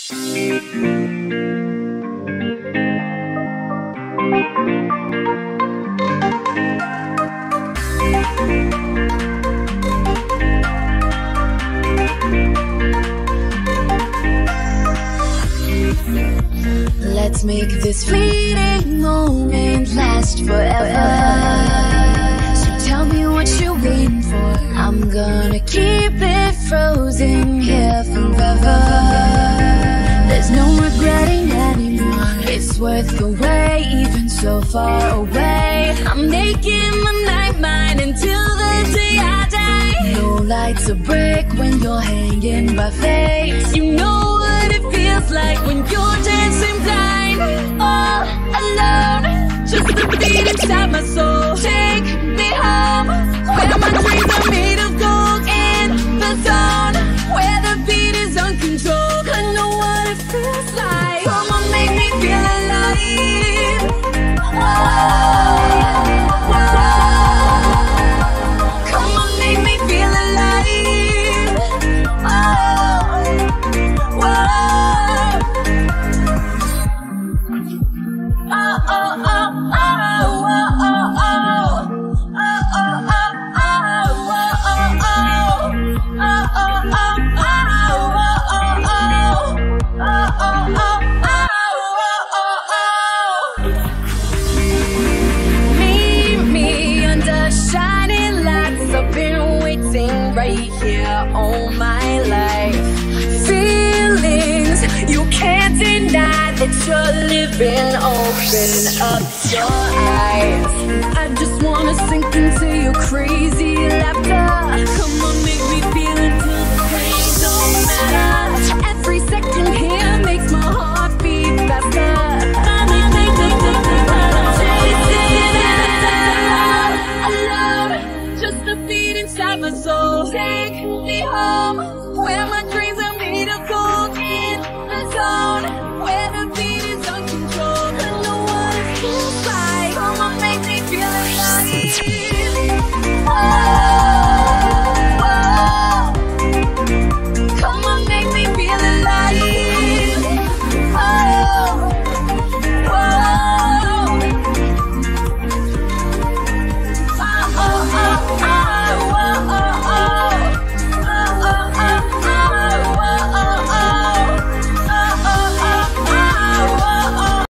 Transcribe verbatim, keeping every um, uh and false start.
Let's make this fleeting moment last forever. So tell me what you're waiting for. I'm gonna keep it frozen here forever. There's no regretting anymore. It's worth the wait, even so far away. I'm making my night mine until the day I die. No light to break when you're hanging by faith. You know what it feels like when you're dancing blind, all alone. Just the beat inside my soul. Take me home, where my dreams are made of gold. In the zone, where the beat is uncontrolled. I know what it feels like. Come on, make me feel alive. Whoa, whoa. Come on, make me feel alive. Oh, whoa. Right here all my life. Feelings you can't deny that you're living. Open up your eyes. I just wanna sink into your crazy laughter. Come on, make me feel until the pain don't matter. Every second here makes my heart beat faster. Alone, just the beat inside my soul. Take me home.